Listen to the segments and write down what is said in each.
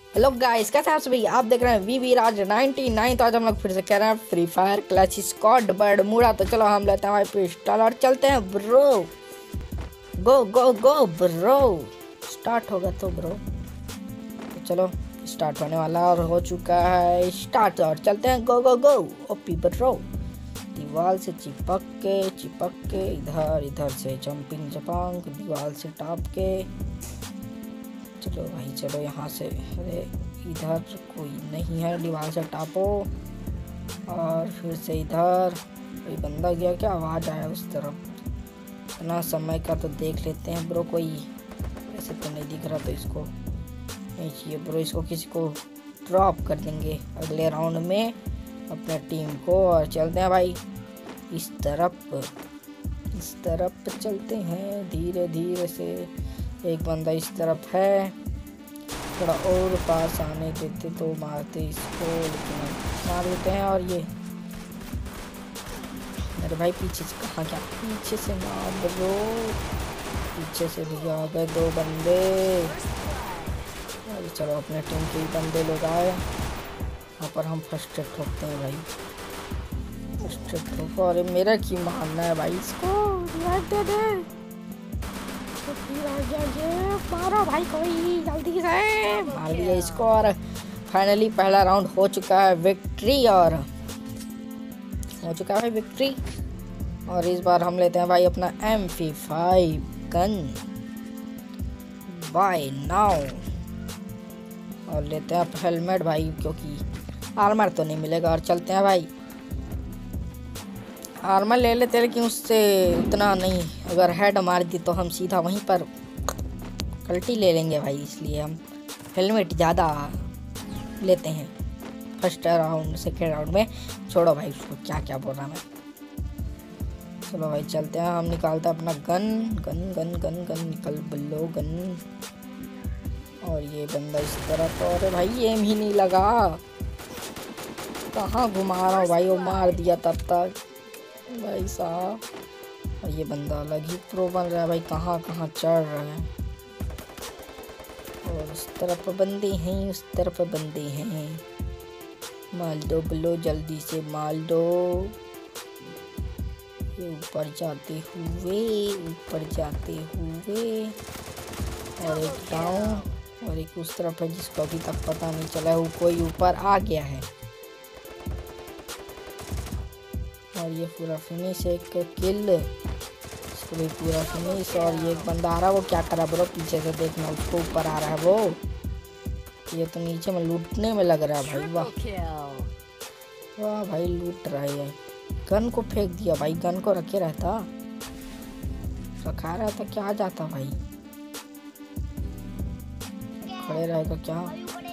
Hello guys, कैसे हैं आप सभी। आप देख रहे हैं वी राज 99। तो आज हम लोग फिर से कह रहे हैं free fire clutch squad Bermuda. तो चलो हम लेते हैं हमारे पिस्टल और चलते हैं bro. Go go go bro. Start होगा तो ब्रो। तो चलो स्टार्ट होने वाला और हो चुका है स्टार्ट। और चलते हैं गो गो गो ओपी ब्रो। दीवार से चिपक के इधर इधर से जंपिंग जपांग दीवार से टाप के। चलो भाई चलो यहाँ से। अरे इधर कोई नहीं है, दीवार से टापो और फिर से इधर। कोई बंदा गया क्या, आवाज़ आया उस तरफ। इतना समय का तो देख लेते हैं ब्रो। कोई ऐसे तो नहीं दिख रहा, तो इसको नहीं चाहिए ब्रो। इसको किसी को ड्रॉप कर देंगे अगले राउंड में अपने टीम को। और चलते हैं भाई इस तरफ चलते हैं धीरे धीरे से। एक बंदा इस तरफ है, थोड़ा और पास आने देते तो मारते इसको, लेकिन मार देते हैं। और ये अरे भाई पीछे से कहाँ गया, पीछे से मार दो। पीछे से भी आ गए दो बंदे। अरे चलो अपने टीम के ही बंदे लोग आए। यहाँ पर हम फर्स्ट एड ठोकते हैं भाई, फर्स्ट एड ठोको। अरे मेरा की मारना है भाई, इसको दे दे। मारो भाई, कोई जल्दी से मार दिया इसको। और फाइनली पहला राउंड हो चुका है विक्ट्री। और हो चुका है विक्ट्री। और इस बार हम लेते हैं भाई अपना MP5 गन बाय नाउ। और लेते हैं हेलमेट भाई, क्योंकि आर्मर तो नहीं मिलेगा। और चलते हैं भाई, आर्मर ले लेते हैं लेकिन उससे उतना नहीं। अगर हेड मार दी तो हम सीधा वहीं पर कल्टी ले लेंगे भाई, इसलिए हम हेलमेट ज़्यादा लेते हैं फर्स्ट राउंड सेकेंड राउंड में। छोड़ो भाई उसको, क्या क्या बोल रहा मैं। चलो भाई चलते हैं, हम निकालते हैं अपना gun gun gun gun gun निकल बल्लो गन। और ये बंदा इस तरफ। और भाई एम ही नहीं लगा, कहाँ घुमा रहा हूँ भाई। वो मार दिया तब तक भाई साहब। और ये बंदा अलग ही प्रो बन रहा है भाई, कहाँ कहाँ चढ़ रहा है। और उस तरफ बंदे हैं, उस तरफ बंदे हैं। माल दो बलो, जल्दी से माल दो। ये ऊपर जाते हुए। और एक डाउन और एक उस तरफ है जिसको अभी तक पता नहीं चला है, वो कोई ऊपर आ गया है। और ये पूरा फिनिश, एक किल, इसको भी पूरा फिनिश। और ये एक बंदा आ रहा है, वो क्या कर रहा है ब्रो, पीछे से देखना, उसको ऊपर आ रहा है वो। ये तो नीचे में लूटने में लग रहा है भाई। वाह वाह भाई, लूट रहा है। गन को फेंक दिया भाई, गन को रखे रहता, रखा रहता क्या आ जाता भाई। खड़े रहेगा क्या।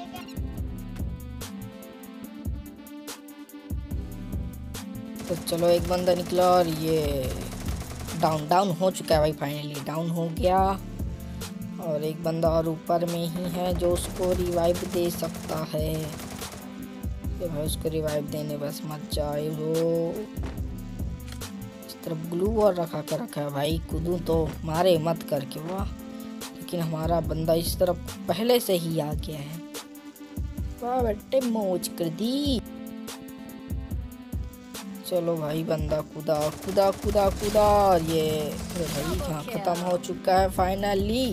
तो चलो एक बंदा निकला और ये डाउन हो चुका है भाई। फाइनली डाउन हो गया। और एक बंदा और ऊपर में ही है जो उसको रिवाइव दे सकता है। ये भाई उसको रिवाइव देने बस मत जाए वो। इस तरफ ग्लू और रखा है भाई, कूदूं तो मारे मत करके। वाह, लेकिन हमारा बंदा इस तरफ पहले से ही आ गया है। वाह बेटे, मौज कर दी। चलो भाई बंदा कूदा। ये भाई यहाँ खत्म हो चुका है फाइनली।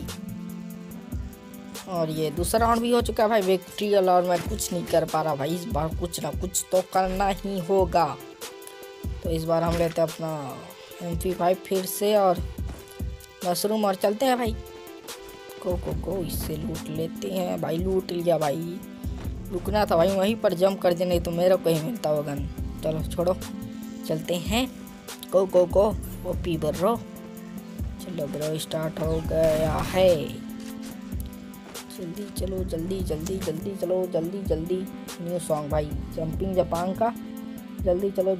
और ये दूसरा राउंड भी हो चुका है भाई विक्ट्री। और मैं कुछ नहीं कर पा रहा भाई, इस बार कुछ ना कुछ तो करना ही होगा। तो इस बार हम लेते हैं अपना MP5 फिर से और मशरूम। और चलते हैं भाई, गो इससे लूट लेते हैं भाई। लूट लिया भाई, रुकना था भाई, वहीं पर जंप कर दे, नहीं तो मेरे को ही मिलता वो गन। चलो छोड़ो, चलते हैं। Go OP bro. चलो ब्रो स्टार्ट हो गया है। जल्दी चलो, जल्दी चलो। न्यू सॉन्ग भाई, जंपिंग जपांग का। जल्दी चलो।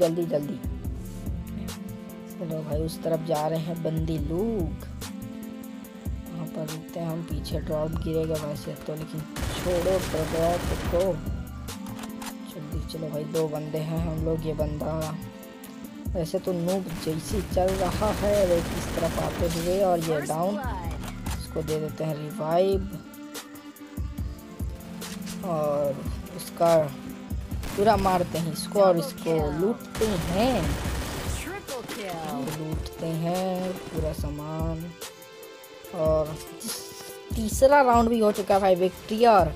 चलो भाई उस तरफ जा रहे हैं बंदी लोग। वहाँ पर रुकते हैं हम, पीछे ड्रॉप गिरेगा वैसे तो, लेकिन छोड़ो ड्रॉप को। जल्दी चलो भाई, दो बंदे हैं हम लोग। ये बंदा वैसे तो नूब जैसे चल रहा है, लेकिन इस तरफ आते हुए। और ये डाउन, इसको दे देते हैं रिवाइव। और उसका पूरा मारते हैं इसको और इसको लूटते हैं। लूटते हैं पूरा सामान। और तीसरा राउंड भी हो चुका है भाई विक्ट्री। और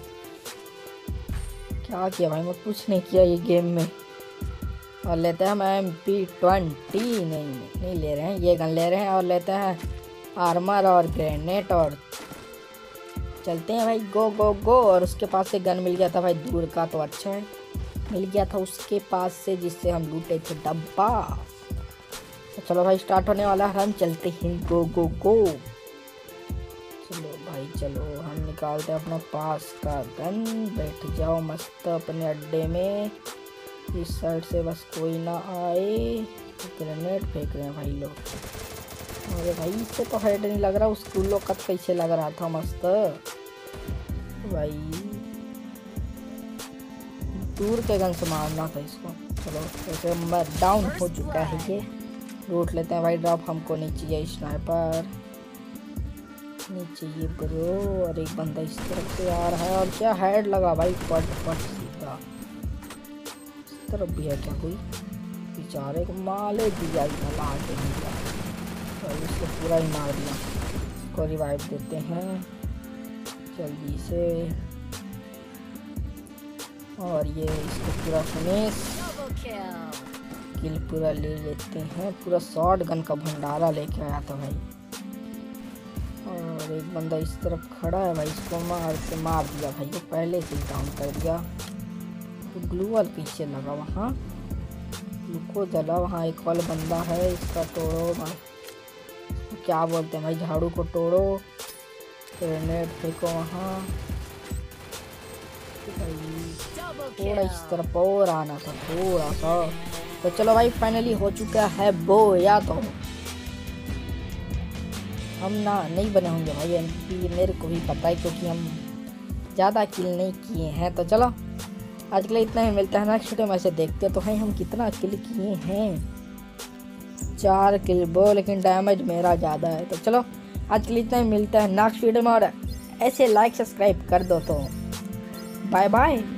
क्या किया भाई, मैं कुछ नहीं किया ये गेम में। और लेते हैं हम MP20, नहीं ले रहे हैं, ये गन ले रहे हैं। और लेते हैं आर्मर और ग्रेनेड और चलते हैं भाई। गो गो गो। और उसके पास से गन मिल गया था भाई दूर का, तो अच्छा है मिल गया था उसके पास से जिससे हम लूटे थे डब्बा। तो चलो भाई स्टार्ट होने वाला है, हम चलते हैं। गो गो गो। चलो भाई चलो, हम निकालते हैं अपना पास का गन। बैठ जाओ मस्त अपने अड्डे में, इस साइड से बस कोई ना आए। ग्रेनेड फेंक रहे हैं भाई लोग। अरे भाई इससे तो हेड नहीं लग रहा, उस लोग का कैसे लग रहा था मस्त भाई। दूर के गन से मारना था इसको। चलो वैसे नंबर डाउन हो चुका है ये। लूट लेते हैं भाई ड्रॉप, हमको नहीं चाहिए स्नाइपर, नहीं चाहिए ब्रो। और एक बंदा इस तरफ से आ रहा है और क्या हेड लगा भाई, पट पट सीधा। इस तरफ भी है क्या कोई, बेचारे को माले दिया ला के और इसको पूरा ही मार दिया। इसको रिवाइव देते हैं जल्दी से। और ये इसको पूरा फिनिश किल पूरा ले लेते हैं। पूरा शॉट गन का भंडारा लेके आया था भाई। और एक बंदा इस तरफ खड़ा है भाई, इसको मार दिया भाई, वो पहले से डाउन कर दिया। तो ग्लू वाल पीछे लगा वहाँ, लुको जला वहाँ। एक और बंदा है, इसका तोड़ो भाई, क्या बोलते हैं भाई, झाड़ू को तोड़ो। ग्रेनेड फेंको वहाँ। थोड़ा इस तरफ और आना था थोड़ा सा। तो चलो भाई फाइनली हो चुका है बो। या तो हम ना नहीं बने होंगे भाई MP, मेरे को भी पता है क्योंकि हम ज़्यादा किल नहीं किए हैं। तो चलो आज के लिए इतना ही, मिलता है नेक्स्ट वीडियो में। ऐसे देखते तो हैं हम कितना किल किए हैं। 4 किल बो, लेकिन डैमेज मेरा ज़्यादा है। तो चलो आज के लिए इतना ही, मिलता है नेक्स्ट वीडियो में। और ऐसे लाइक सब्सक्राइब कर दो। तो बाय बाय।